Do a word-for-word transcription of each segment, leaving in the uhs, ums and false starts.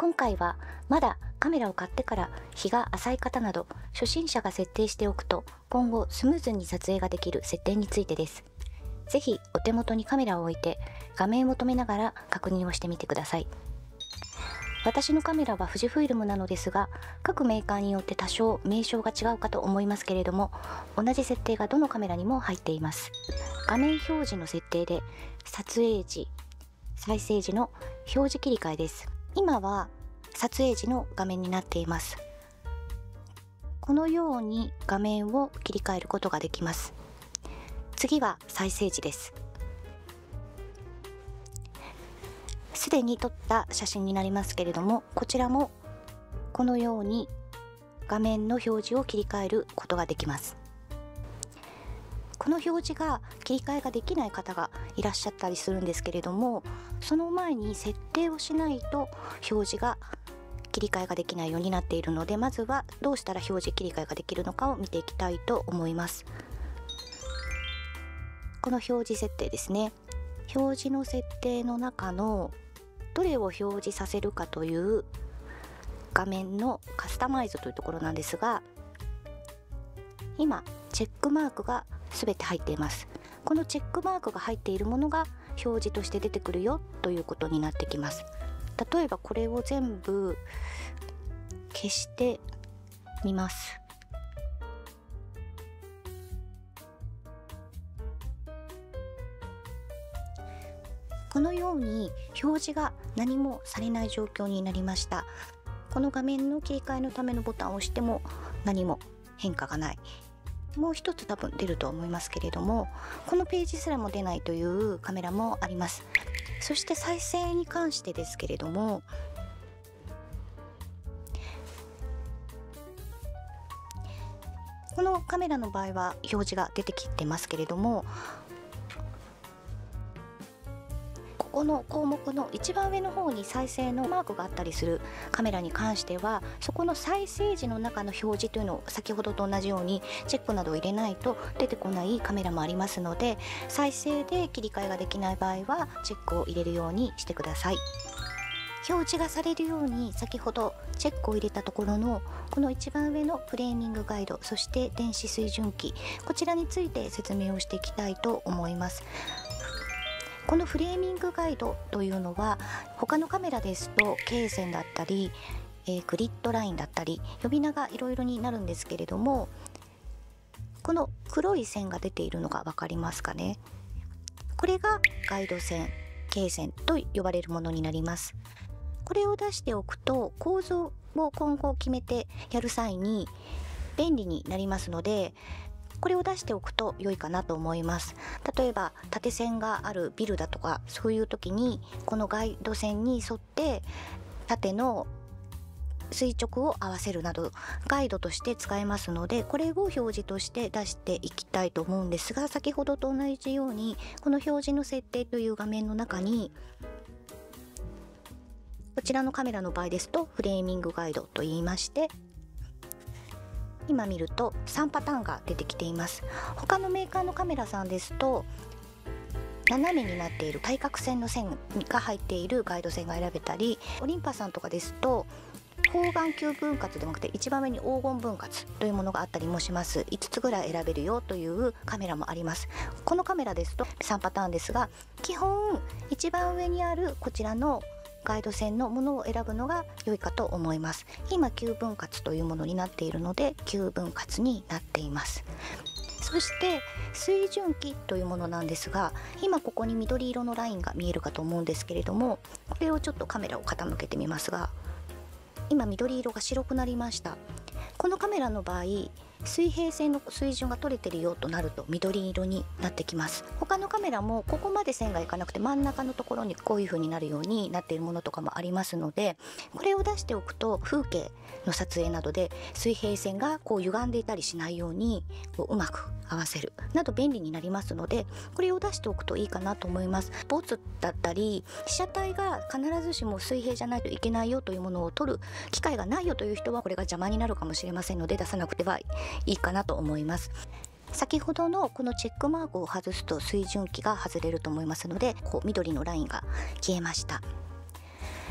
今回はまだカメラを買ってから日が浅い方など初心者が設定しておくと今後スムーズに撮影ができる設定についてです。ぜひお手元にカメラを置いて画面を止めながら確認をしてみてください。私のカメラは富士フイルムなのですが、各メーカーによって多少名称が違うかと思いますけれども、同じ設定がどのカメラにも入っています。画面表示の設定で撮影時、再生時の表示切り替えです。今は撮影時の画面になっています。このように画面を切り替えることができます。次は再生時です。すでに撮った写真になりますけれども、こちらもこのように画面の表示を切り替えることができます。この表示が切り替えができない方がいらっしゃったりするんですけれども、その前に設定をしないと表示が切り替えができないようになっているので、まずはどうしたら表示切り替えができるのかを見ていきたいと思います。この表示設定ですね。表示の設定の中のどれを表示させるかという画面のカスタマイズというところなんですが、今チェックマークが全て入っています。このチェックマークが入っているものが表示として出てくるよということになってきます。例えばこれを全部消してみます。このように表示が何もされない状況になりました。この画面の切り替えのためのボタンを押しても何も変化がない。もう一つ多分出ると思いますけれども、このページすらも出ないというカメラもあります。そして再生に関してですけれども、このカメラの場合は表示が出てきてますけれども、ここの項目の一番上の方に再生のマークがあったりするカメラに関しては、そこの再生時の中の表示というのを先ほどと同じようにチェックなどを入れないと出てこないカメラもありますので、再生で切り替えができない場合はチェックを入れるようにしてください。表示がされるように先ほどチェックを入れたところのこの一番上のフレーミングガイド、そして電子水準器、こちらについて説明をしていきたいと思います。このフレーミングガイドというのは他のカメラですと罫線だったり、えー、グリッドラインだったり呼び名がいろいろになるんですけれども、この黒い線が出ているのが分かりますかね。これがガイド線、罫線と呼ばれるものになります。これを出しておくと構造を今後決めてやる際に便利になりますので、これを出しておくと良いかなと思います。例えば縦線があるビルだとか、そういう時にこのガイド線に沿って縦の垂直を合わせるなどガイドとして使えますので、これを表示として出していきたいと思うんですが、先ほどと同じようにこの表示の設定という画面の中に、こちらのカメラの場合ですとフレーミングガイドと言いまして、今見るとさんパターンが出てきています。他のメーカーのカメラさんですと斜めになっている対角線の線が入っているガイド線が選べたり、オリンパスさんとかですと方眼球分割ではなくて一番上に黄金分割というものがあったりもします。いつつぐらい選べるよというカメラもあります。このカメラですとさんパターンですが、基本一番上にあるこちらのガイド線のものを選ぶのが良いかと思います。今きゅう分割というものになっているのできゅう分割になっています。そして水準器というものなんですが、今ここに緑色のラインが見えるかと思うんですけれども、これをちょっとカメラを傾けてみますが、今緑色が白くなりました。このカメラの場合水平線の水準が取れてるよとなると緑色になってきます。他のカメラもここまで線がいかなくて真ん中のところにこういう風になるようになっているものとかもありますので、これを出しておくと風景の撮影などで水平線がこう歪んでいたりしないようにこううまく合わせるなど便利になりますので、これを出しておくといいかなと思います。スポーツだったり被写体が必ずしも水平じゃないといけないよというものを撮る機会がないよという人はこれが邪魔になるかもしれませんので出さなくてはいいかなと思います。先ほどのこのチェックマークを外すと水準器が外れると思いますので、こう緑のラインが消えました。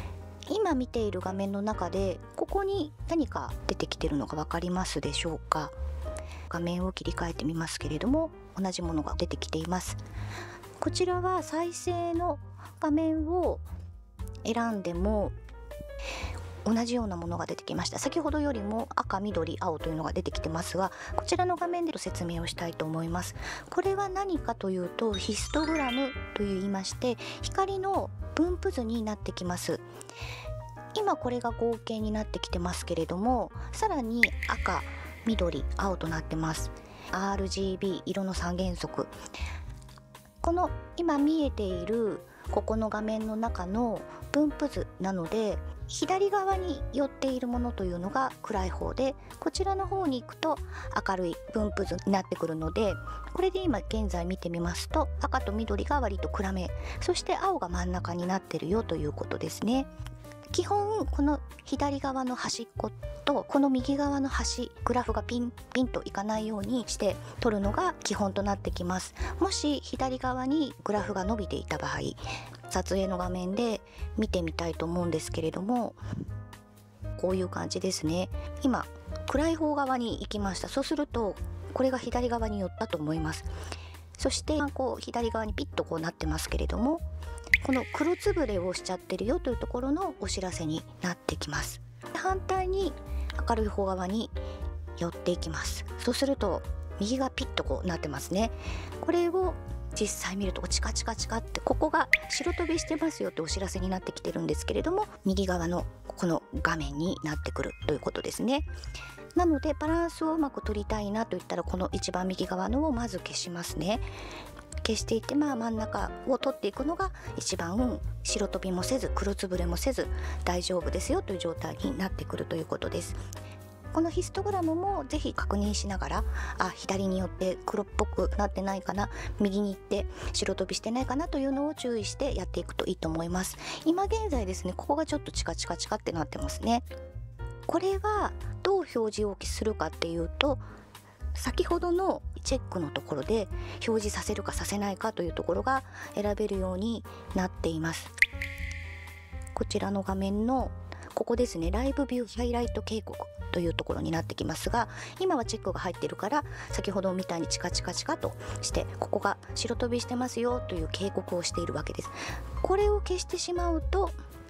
今見ている画面の中でここに何か出てきてるのが分かりますでしょうか。画面を切り替えてみますけれども、同じものが出てきています。こちらは再生の画面を選んでも同じようなものが出てきました。先ほどよりも赤、緑、青というのが出てきてますが、こちらの画面で説明をしたいと思います。これは何かというと、ヒストグラムといいまして、光の分布図になってきます。今これが合計になってきてますけれども、さらに赤、緑、青となってます。 アールジービー 色の三原則、この今見えているここの画面の中の分布図なので、左側に寄っているものというのが暗い方で、こちらの方に行くと明るい分布図になってくるので、これで今現在見てみますと、赤と緑が割と暗め、そして青が真ん中になってるよということですね。基本この左側の端っことこの右側の端、グラフがピンピンといかないようにして撮るのが基本となってきます。もし左側にグラフが伸びていた場合、撮影の画面で見てみたいと思うんですけれども、こういう感じですね。今暗い方側に行きました。そうするとこれが左側に寄ったと思います。そしてこう左側にピッとこうなってますけれども、この黒つぶれをしちゃってるよというところのお知らせになってきます。反対に明るい方側に寄っていきます。そうすると右がピッとこうなってますね。これを実際見るとチカチカチカって、ここが白飛びしてますよってお知らせになってきてるんですけれども、右側のこの画面になってくるということですね。なのでバランスをうまく取りたいなといったら、この一番右側のをまず消しますね。消していって、まあ真ん中を取っていくのが一番白飛びもせず黒つぶれもせず大丈夫ですよという状態になってくるということです。このヒストグラムもぜひ確認しながら、あ、左によって黒っぽくなってないかな、右に行って白飛びしてないかなというのを注意してやっていくといいと思います。今現在ですね、ここがちょっとチカチカチカってなってますね。これはどう表示をするかっていうと、先ほどのチェックのところで表示させるかさせないかというところが選べるようになっています。こちらの画面のここですね、ライブビューハイライト警告というところになってきますが、今はチェックが入っているから先ほどみたいにチカチカチカとしてここが白飛びしてますよという警告をしているわけです。これを消してしまうと、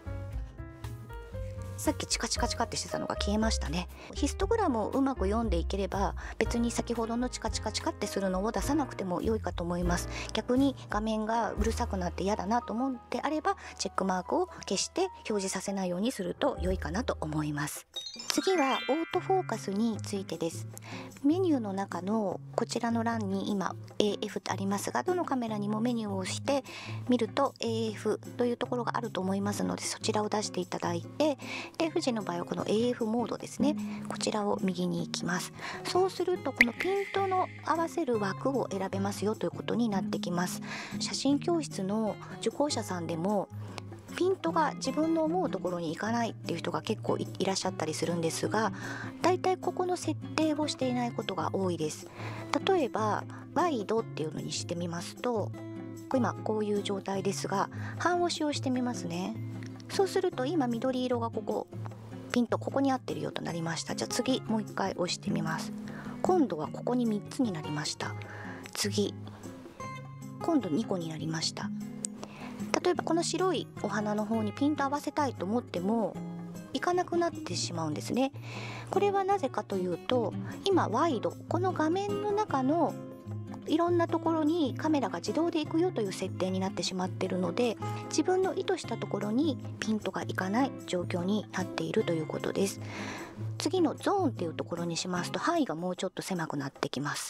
さっきチカチカチカってしてたのが消えましたね。ヒストグラムをうまく読んでいければ、別に先ほどのチカチカチカってするのを出さなくても良いかと思います。逆に画面がうるさくなって嫌だなと思うんであれば、チェックマークを消して表示させないようにすると良いかなと思います。次はオートフォーカスについてです。メニューの中のこちらの欄に今 エーエフ ってありますが、どのカメラにもメニューを押して見ると エーエフ というところがあると思いますので、そちらを出していただいて、で富士の場合はこの エーエフ モードですね、こちらを右に行きます。そうするとこのピントの合わせる枠を選べますよということになってきます。写真教室の受講者さんでもピントが自分の思うところに行かないっていう人が結構 い, いらっしゃったりするんですが、だいたいここの設定をしていないことが多いです。例えばワイドっていうのにしてみますと、今こういう状態ですが、半押しをしてみますね。そうすると今緑色がここピントここに合ってるよとなりました。じゃあ次もう一回押してみます。今度はここにみっつになりました。次今度にこになりました。例えばこの白いお花の方にピント合わせたいと思ってもいかなくなってしまうんですね。これはなぜかというと、今ワイド、この画面の中のいろんなところにカメラが自動で行くよという設定になってしまっているので、自分の意図したところにピントがいかない状況になっているということです。次のゾーンっていうところにしますと、範囲がもうちょっと狭くなってきます。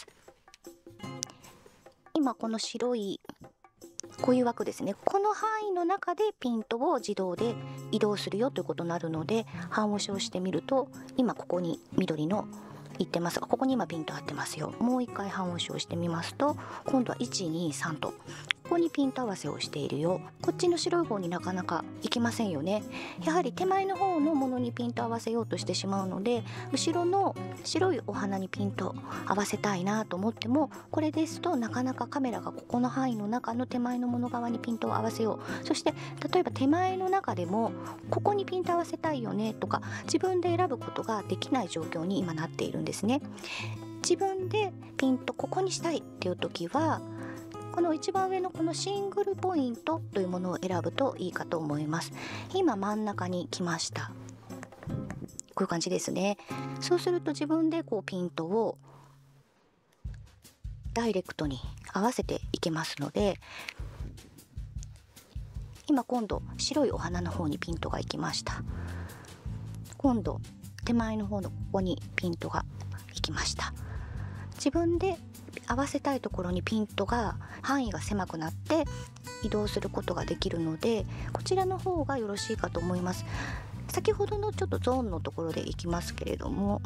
今この白いこういう枠ですね、この範囲の中でピントを自動で移動するよということになるので、半押しをしてみると今ここに緑のいってますが、ここに今ピント合ってますよ。もう一回半押しをしてみますと、今度はいちにさんとここにピント合わせをしているよ、こっちの白い方になかなかいきませんよね。やはり手前の方のものにピント合わせようとしてしまうので、後ろの白いお花にピント合わせたいなと思っても、これですとなかなかカメラがここの範囲の中の手前のもの側にピントを合わせよう、そして例えば手前の中でもここにピント合わせたいよねとか自分で選ぶことができない状況に今なっているんですね。自分でピントここにしたいっていう時は、この一番上のこのシングルポイントというものを選ぶといいかと思います。今真ん中に来ました。こういう感じですね。そうすると自分でこうピントをダイレクトに合わせていけますので、今今度白いお花の方にピントが行きました。今度手前の方のここにピントが行きました。自分で合わせたいところにピントが範囲が狭くなって移動することができるので、こちらの方がよろしいかと思います。先ほどのちょっとゾーンのところでいきますけれども、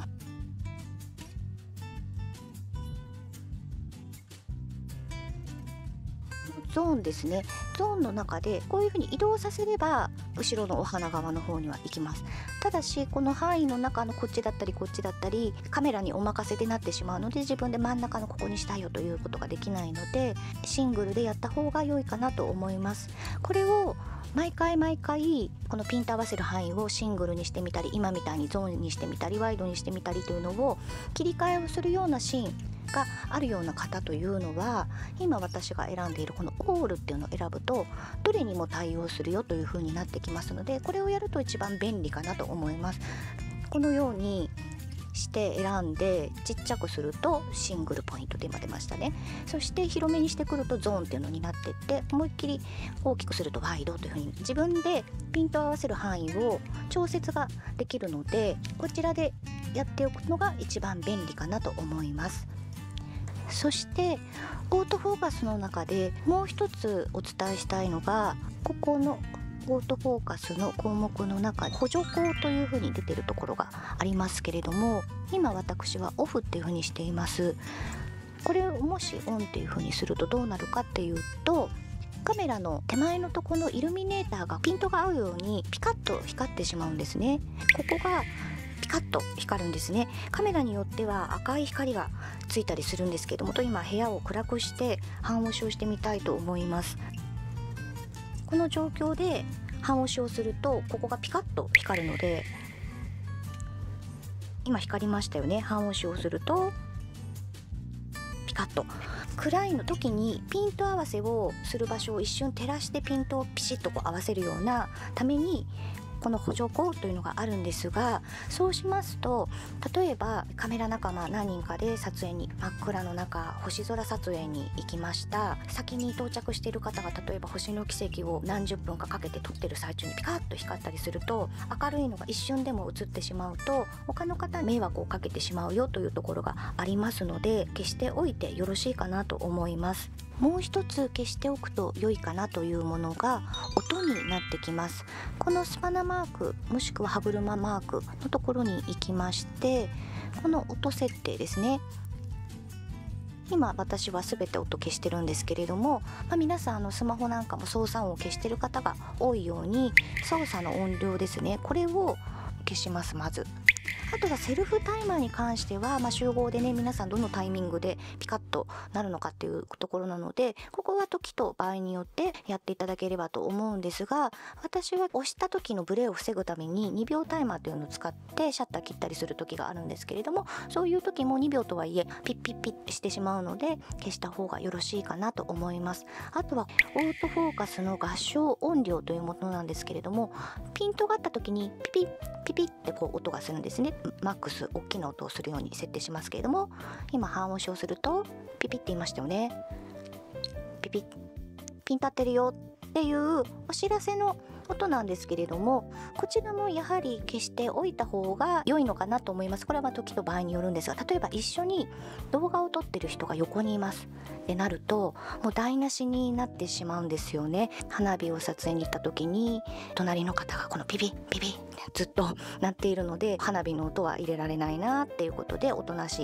ゾーンですね。ゾーンの中でこういうふうに移動させれば後ろのお花側の方には行きます。ただしこの範囲の中のこっちだったりこっちだったりカメラにお任せでなってしまうので、自分で真ん中のここにしたいよということができないので、シングルでやった方が良いかなと思います。これを毎回毎回このピント合わせる範囲をシングルにしてみたり、今みたいにゾーンにしてみたりワイドにしてみたりというのを切り替えをするようなシーンがあるような方というのは、今私が選んでいるこのオールっていうのを選ぶとどれにも対応するよという風になってきますので、これをやると一番便利かなと思います。このようにして選んでちっちゃくするとシングルポイントで今出ましたね。そして広めにしてくるとゾーンっていうのになっていって、思いっきり大きくするとワイドという風に自分でピントを合わせる範囲を調節ができるので、こちらでやっておくのが一番便利かなと思います。そしてオートフォーカスの中でもう一つお伝えしたいのが、ここのオートフォーカスの項目の中、補助光というふうに出てるところがありますけれども、今私はオフっていうふうにしています。これをもしオンっていうふうにするとどうなるかっていうと、カメラの手前のところのイルミネーターがピントが合うようにピカッと光ってしまうんですね。ここがピカッと光るんですね。カメラによっては赤い光がついたりするんですけども、と今部屋を暗くして半押しをしてみたいと思います。この状況で半押しをするとここがピカッと光るので、今光りましたよね。半押しをするとピカッと、暗いの時にピント合わせをする場所を一瞬照らしてピントをピシッとこう合わせるようなためにこの補助光というのがあるんですが、そうしますと例えばカメラ仲間何人かで撮影に、真っ暗の中星空撮影に行きました。先に到着している方が例えば星の奇跡を何十分かかけて撮ってる最中にピカッと光ったりすると、明るいのが一瞬でも映ってしまうと他の方に迷惑をかけてしまうよというところがありますので、消しておいてよろしいかなと思います。もう一つ消しておくと良いかなというものが音になってきます。このスパナマークもしくは歯車マークのところに行きまして、この音設定ですね。今私は全て音消してるんですけれども、まあ、皆さんあのスマホなんかも操作音を消してる方が多いように、操作の音量ですね、これを消します。まずあとはセルフタイマーに関しては、まあ、集合でね、皆さんどのタイミングでピカッとなるのかっていうところなので、ここは時と場合によってやっていただければと思うんですが、私は押した時のブレを防ぐためににびょうタイマーというのを使ってシャッター切ったりする時があるんですけれども、そういう時もにびょうとはいえピッピッピッしてしまうので消した方がよろしいかなと思います。あとはオートフォーカスの合唱音量というものなんですけれども、ピントがあった時にピピッピピッってこう音がするんですね。マックス大きな音をするように設定しますけれども、今半押しをするとピピって言いましたよね。ピピッ、ピン立ってるよっていうお知らせの音なんですけれども、こちらもやはり消しておいた方が良いのかなと思います。これは時と場合によるんですが、例えば一緒に動画を撮ってる人が横にいますってなると、もう台無しになってしまうんですよね。花火を撮影に行った時に隣の方がこのピピピピずっと鳴っているので、花火の音は入れられないなっていうことで音なし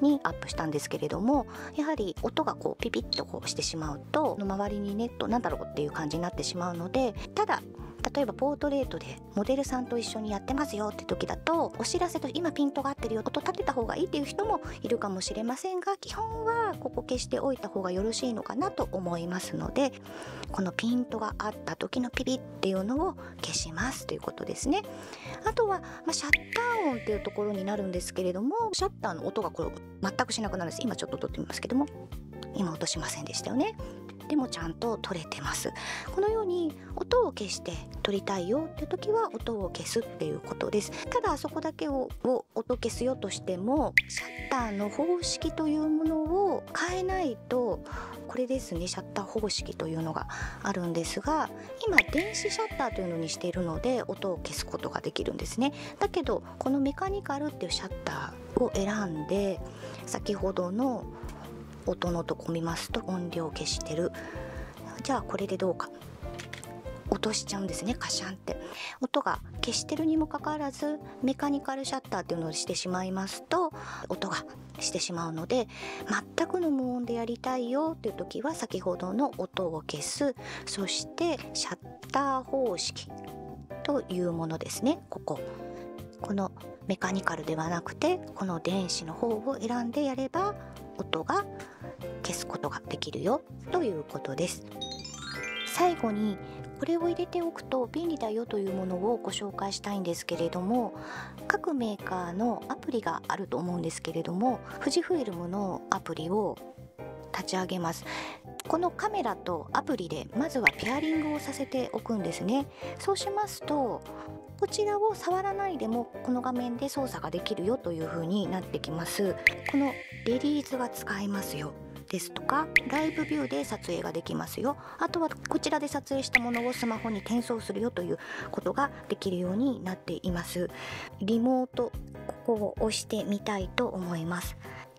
にアップしたんですけれども、やはり音がこうピピッとこうしてしまうと周りにネットなんだろうっていう感じになってしまうので、ただ例えばポートレートでモデルさんと一緒にやってますよって時だと、お知らせと今ピントが合ってるよ、音立てた方がいいっていう人もいるかもしれませんが、基本はここ消しておいた方がよろしいのかなと思いますので、このピントが合った時のピピッっていうのを消しますということですね。あとは、まあ、シャッター音っていうところになるんですけれども、シャッターの音がこれ全くしなくなるんです。今ちょっと撮ってみますけども、今音しませんでしたよね。でもちゃんと取れてます。このように音を消して撮りたいよって時は音を消すっていうことです。ただあそこだけをを音消すよとしても、シャッターの方式というものを変えないと、これですね、シャッター方式というのがあるんですが、今電子シャッターというのにしているので音を消すことができるんですね。だけどこのメカニカルっていうシャッターを選んで、先ほどの音のとこ見ますと音量消してる。じゃあこれでどうか、落としちゃうんですね。カシャンって音が消してるにもかかわらずメカニカルシャッターっていうのをしてしまいますと音がしてしまうので、全くの無音でやりたいよっていう時は先ほどの音を消す、そしてシャッター方式というものですね。こここのメカニカルではなくてこの電子の方を選んでやれば音が消すことができるよということです。最後にこれを入れておくと便利だよというものをご紹介したいんですけれども、各メーカーのアプリがあると思うんですけれども、富士フイルムのアプリを立ち上げます。このカメラとアプリでまずはペアリングをさせておくんですね。そうしますとこちらを触らないでもこの画面で操作ができるよという風になってきます。このレリースが使えますよですとか、ライブビューで撮影ができますよ、あとはこちらで撮影したものをスマホに転送するよということができるようになっています。リモート、ここを押してみたいと思います。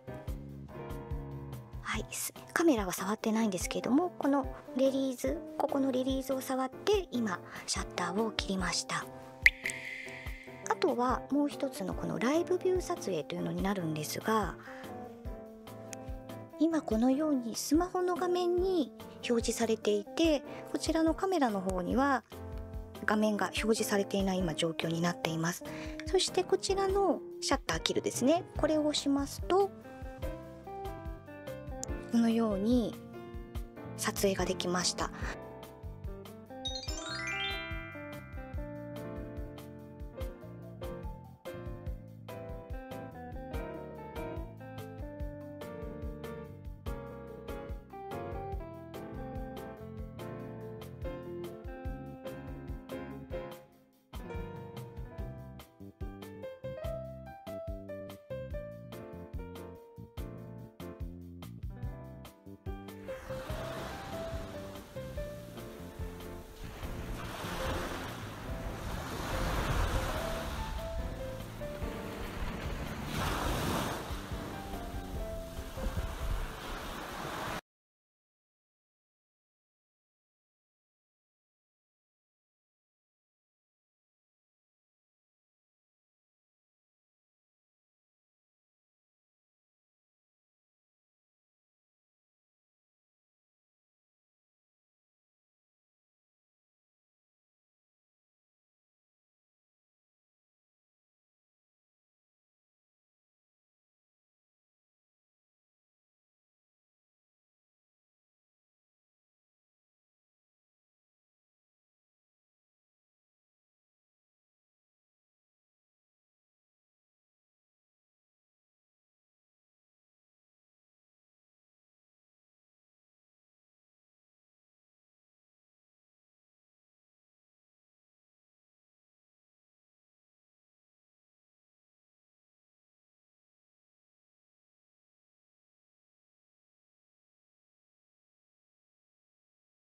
はい、カメラは触ってないんですけれども、このレリース、ここのレリースを触って今シャッターを切りました。あとはもう一つのこのライブビュー撮影というのになるんですが、今このようにスマホの画面に表示されていて、こちらのカメラの方には画面が表示されていない今状況になっています。そしてこちらのシャッター切るですね、これを押しますとこのように撮影ができました。